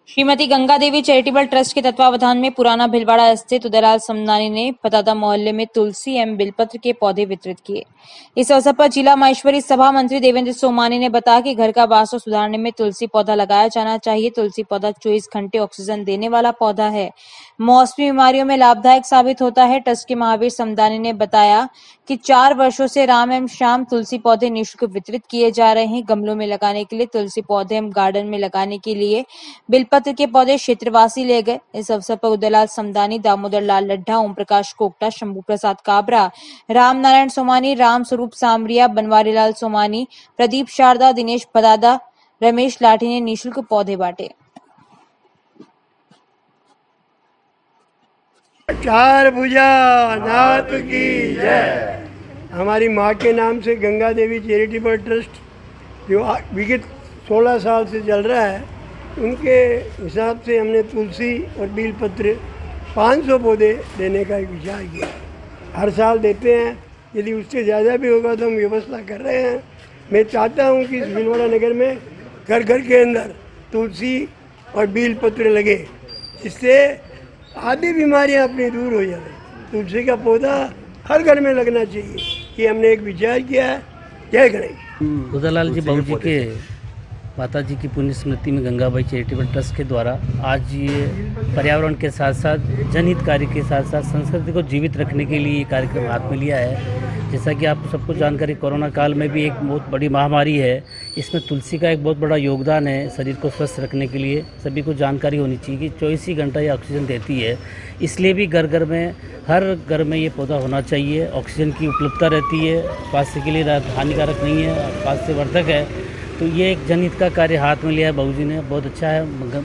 Shrimati Ganga Devi charitable trust के तत्वावधान में पुराना भिलवाड़ा स्थित उदयलाल समदानी ने पतादा मोहल्ले में तुलसी एवं बिलपत्र के पौधे वितरित किए। इस अवसर पर जिला माहेश्वरी सभा मंत्री देवेंद्र सोमानी ने बताया कि घर का वास्तु सुधारने में तुलसी पौधा लगाया जाना चाहिए। तुलसी पौधा 24 घंटे ऑक्सीजन देने वाला पौधा है, मौसमी बीमारियों में लाभदायक साबित होता है। ट्रस्ट के महावीर समदानी ने बताया कि 4 वर्षों से राम एवं श्याम तुलसी पौधे निःशुल्क वितरित किए जा रहे हैं। गमलों में लगाने के लिए तुलसी पौधे एवं गार्डन में लगाने के लिए बिलपत्र के पौधे क्षेत्रवासी ले गए। इस अवसर पर उदयलाल समदानी, दामोदर लाल लड्ढा, ओम प्रकाश कोकटा, शंभू प्रसाद काबरा, राम नारायण सोमानी, राम स्वरूप सामरिया, बनवारी लाल सोमानी, प्रदीप शारदा, दिनेश पदादा, रमेश लाठी ने निःशुल्क पौधे बांटे। चार भुजा नाथ की जय। हमारी माँ के नाम से गंगा देवी चैरिटेबल ट्रस्ट जो विगत 16 साल से चल रहा है, उनके हिसाब से हमने तुलसी और बेलपत्र 500 पौधे देने का एक विचार किया। हर साल देते हैं, यदि उससे ज़्यादा भी होगा तो हम व्यवस्था कर रहे हैं। मैं चाहता हूँ कि इस भिलवाड़ा नगर में घर घर के अंदर तुलसी और बेलपत्र लगे, इससे आधी बीमारियां अपनी दूर हो जाए। तुलसी का पौधा हर घर में लगना चाहिए, ये हमने एक विचार किया है। जय गणेश। उदयलाल जी बाबू जी के माता जी की पुण्य स्मृति में गंगाबाई चैरिटेबल ट्रस्ट के द्वारा आज ये पर्यावरण के साथ साथ जनहित कार्य के साथ साथ संस्कृति को जीवित रखने के लिए ये कार्यक्रम हाथ में लिया है। जैसा कि आप सबको जानकारी, कोरोना काल में भी एक बहुत बड़ी महामारी है, इसमें तुलसी का एक बहुत बड़ा योगदान है शरीर को स्वस्थ रखने के लिए। सभी को जानकारी होनी चाहिए कि 24 ही घंटा ये ऑक्सीजन देती है, इसलिए भी घर घर में, हर घर में ये पौधा होना चाहिए। ऑक्सीजन की उपलब्धता रहती है, स्वास्थ्य के लिए हानिकारक नहीं है, स्वास्थ्यवर्धक है। तो ये एक जनहित का कार्य हाथ में लिया है बाबूजी ने, बहुत अच्छा है।